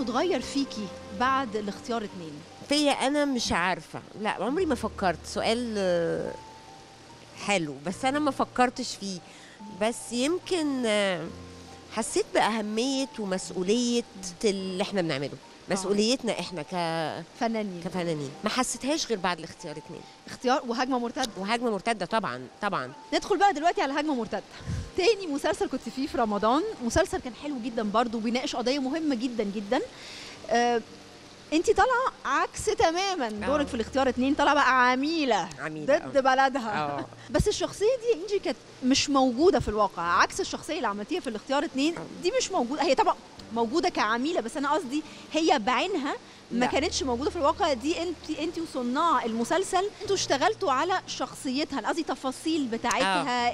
اتغير فيكي بعد الاختيار 2؟ فيا انا مش عارفه، لا عمري ما فكرت. سؤال حلو بس انا ما فكرتش فيه. بس يمكن حسيت باهميه ومسؤوليه اللي احنا بنعمله، مسؤوليتنا احنا كفنانين. ما حسيتهاش غير بعد الاختيار 2. اختيار وهجمه مرتده. وهجمه مرتده طبعا طبعا. ندخل بقى دلوقتي على هجمه مرتده، تاني مسلسل كنت فيه في رمضان. مسلسل كان حلو جدا برضو، بيناقش قضيه مهمه جدا جدا. انت طالعه عكس تماما دورك في الاختيار 2، طالعه بقى عميله ضد بلدها. بس الشخصيه دي انجي كانت مش موجوده في الواقع، عكس الشخصيه اللي عملتيها في الاختيار 2 دي مش موجوده. هي طبعا موجوده كعميله، بس انا قصدي هي بعينها ما كانتش موجوده في الواقع. دي انت وصناع المسلسل انتوا اشتغلتوا على شخصيتها، قصدي تفاصيل بتاعتها،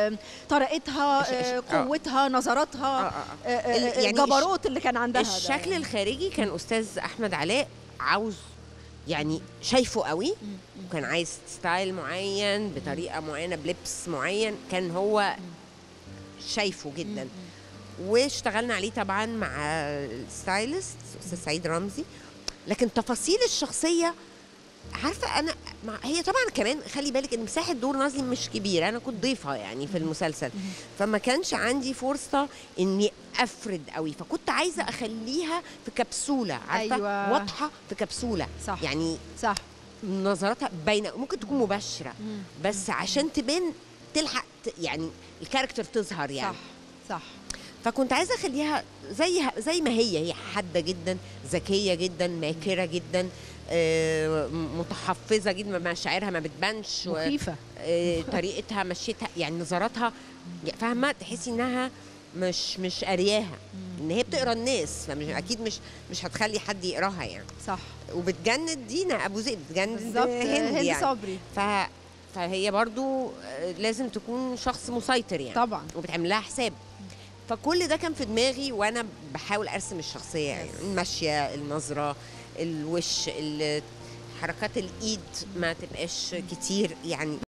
طريقتها، قوتها، نظراتها، يعني الجبروت اللي كان عندها. الشكل الخارجي كان استاذ احمد علاء عاوز يعني شايفه قوي، وكان عايز ستايل معين بطريقه معينه بلبس معين، كان هو شايفه جدا. واشتغلنا عليه طبعا مع الستايلست استاذ سعيد رمزي. لكن تفاصيل الشخصيه عارفه انا هي طبعا كمان خلي بالك ان مساحه دور نازلي مش كبيره، انا كنت ضيفه يعني في المسلسل، فما كانش عندي فرصه اني افرد قوي، فكنت عايزه اخليها في كبسوله، عارفه؟ أيوة. واضحه في كبسوله. صح. يعني صح. نظراتها باينه، ممكن تكون مباشره بس عشان تبان تلحق يعني الكاركتر تظهر يعني. صح. فكنت عايزه اخليها زي ما هي حاده جدا، ذكيه جدا، ماكره جدا، متحفظه جدا، مشاعرها ما بتبانش، مخيفه. طريقتها مشيتها يعني نظراتها فاهمه، تحسي انها مش قارياها، ان هي بتقرا الناس، فمش اكيد مش هتخلي حد يقراها يعني. صح. وبتجند دينا ابو زيد، بتجند هند يعني. صبري. فهي برضو لازم تكون شخص مسيطر يعني طبعا، وبتعمل لها حساب. فكل ده كان في دماغي وانا بحاول ارسم الشخصيه يعني المشيه، النظره، الوش، حركات الايد ما تبقاش كتير يعني.